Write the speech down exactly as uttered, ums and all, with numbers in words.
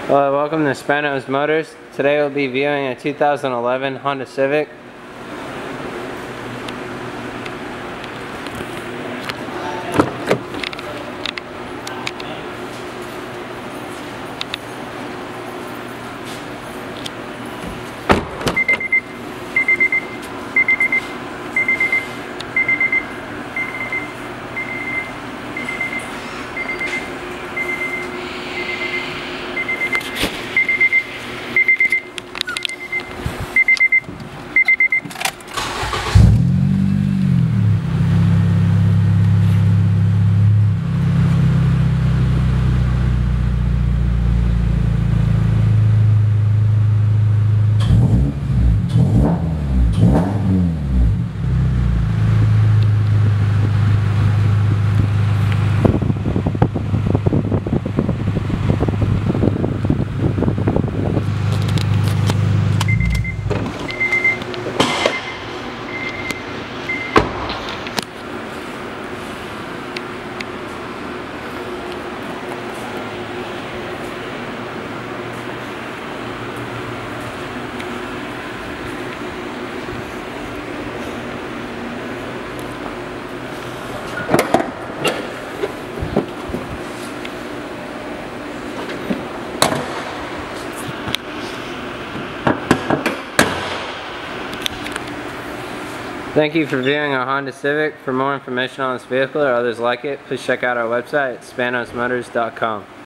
Hello, welcome to Spanos Motors. Today we'll be viewing a two thousand eleven Honda Civic. Thank you for viewing our Honda Civic. For more information on this vehicle or others like it, please check out our website at spanos motors dot com.